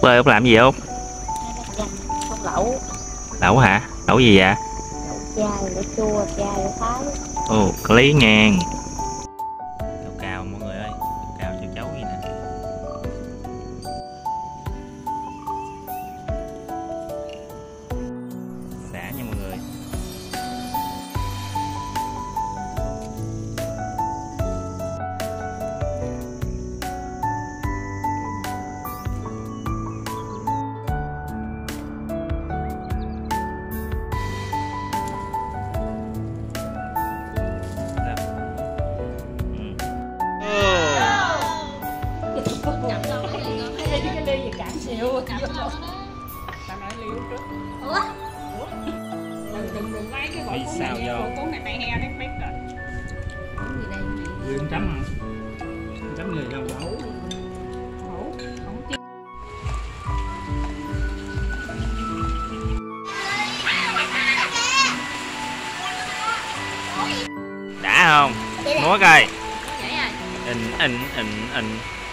ơi, Út làm gì vậy Út? Dành không lẩu. Lẩu hả? Lẩu gì vậy? Lẩu chai, lẩu chua, chai, lẩu thái. Ồ, có lý ngàn. Cào cào mọi người ơi, cào cho cháu gì nè. Xả nha mọi người. Cái ly gì cạn xỉu. Tao nói ly trước. Ủa? Đừng lấy cái Ly sao vô? cuốn này tay he đấy biết rồi. Cuốn gì đây? Nguyên chấm hả? Chấm gì đâu lẩu. Đã không? Múa coi. Vậy rồi. In.